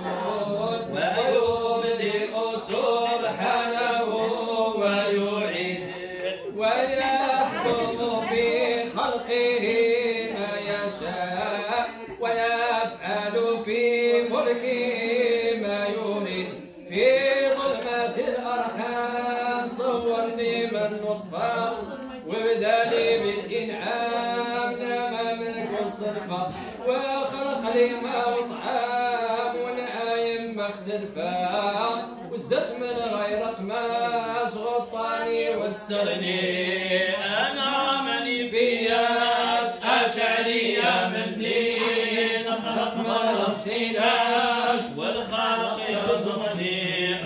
ويبدئ سبحانه ويعيد ويحكم في خلقه ما يشاء ويفعل في ملكه ما يريد في ظلمات الأرحام صورني من نطفة وابدالي بالإنعام نما منك الصرفة وخلق لي ما وطعام ونعايم ما اختلفا وازدت من غيرك ما غطاني واستغني أنا مني فياش أشعري مني نخلق ما رصديناش والخالق يرزقني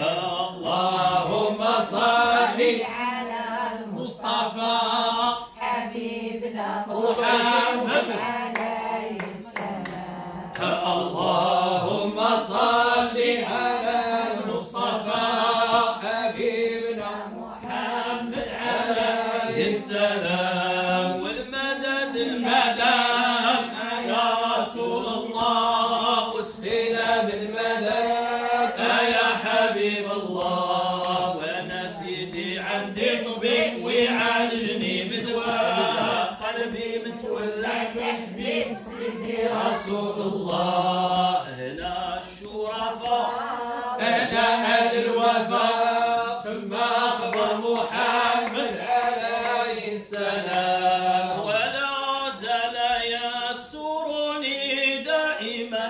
اللهم صل على المصطفى حبيبنا محمد عليه السلام. اللهم صل على المصطفى حبيبنا محمد عليه السلام والمدد المدد يا رسول الله واسقينا بالمدد يا حبيب الله وانا سيدي عندي طبيب ويعالجني بدواء قلبي متولع بحبيب سيدي رسول الله هنا الشرفاء أنا أهل الوفاء ثم أقبل محمد عليه السلام ولا زال يسترني دائما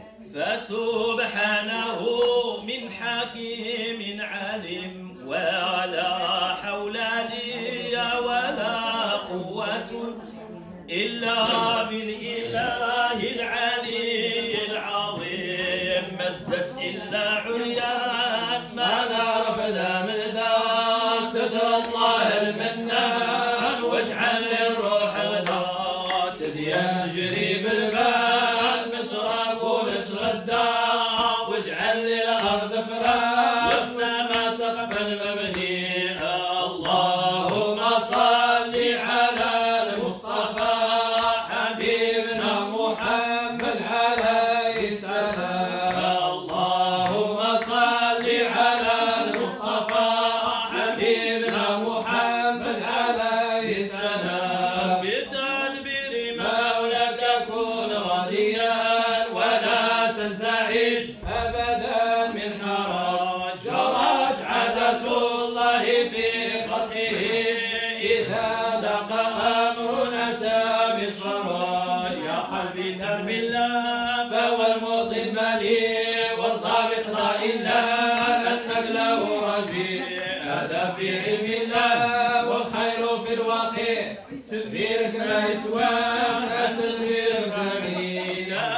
فسبحانه من حكيم عليم ولا حول لي ولا قوة إلا بالإله العلي العظيم ما ازدت إلا عليا ما نعرف ذا من ذا ستر الله المنان واجعل للروح غدا تجري بالبال نشرب ونتغدى واجعل للأرض فراش والسماء سقفا مبني اللهم صل على المصطفى حبيبنا محمد عليه السلام اللهم صل على المصطفى حبيبنا محمد عليه السلام بتدبير مولاك كن راضيا ولا تنزعج ابدا من حرج جرت عادة الله في خلقه اذا ضاق امر اتى بالفرج يا قلبي تم بالله فهو المطيب لي وارضى بقضاء الله انك له رجيء هذا في علم الله والخير في الواقع تدبيرك ما يسواك تدبيرك غني لا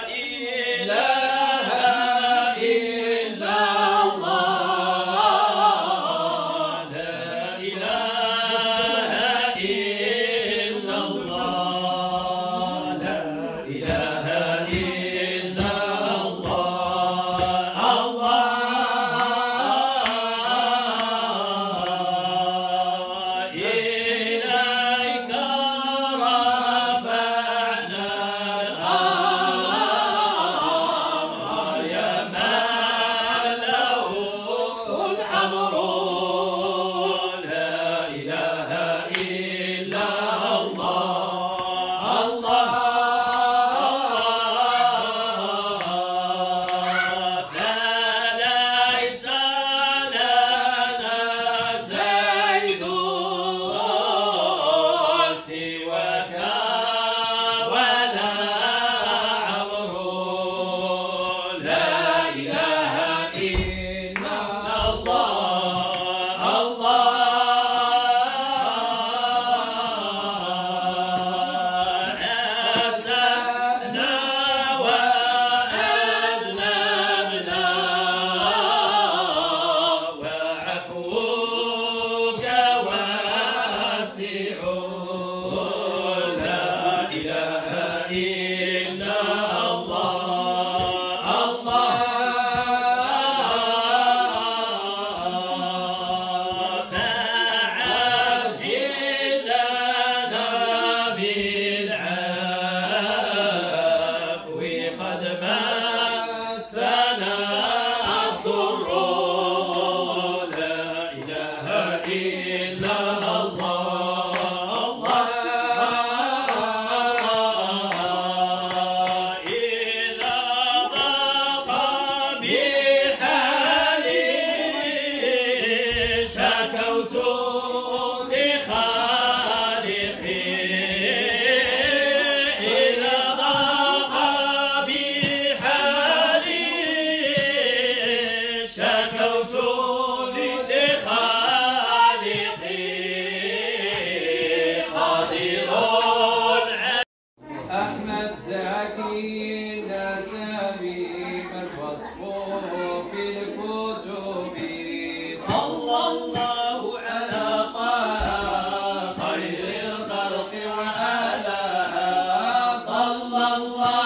اله الا الله لا اله الا الله لا اله الا الله الله إليك رفعنا الأمر يا من له الأمر لا إله إلا الله الله لكن سميمة وصفه في الكتب صلى الله على خير الخلق وآلها صلى الله